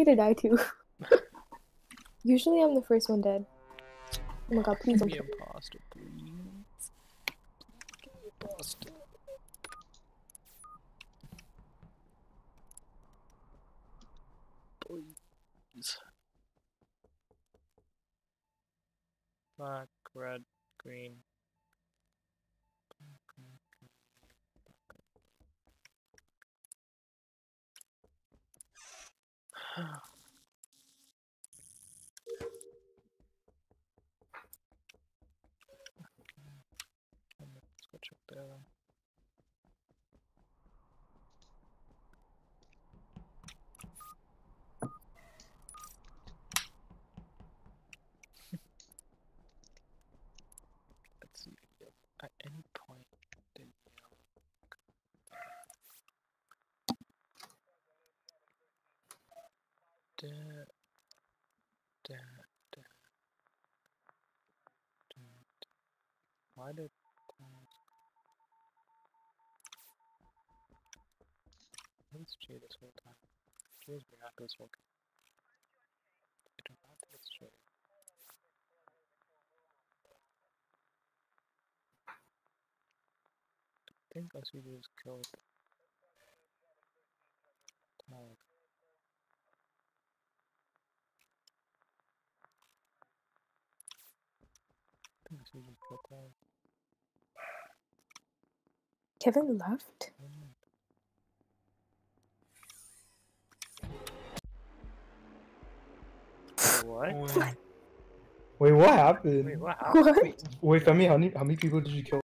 me to die too. Usually I'm the first one dead. Oh my god, please don't Be kill me. imposter, please. Imposter. Please. Black, red, green. Let's go check the other. Let's see if at any point did da, da, da, da. Why did who's Jay this whole time? Jay's been happy this whole time. I do not think it's Jay. I think SVG was killed. Tag. I think SVG was killed Tag. Kevin left? What? Wait, what happened? Wait, what happened? What? Wait, Femi, how many people did you kill?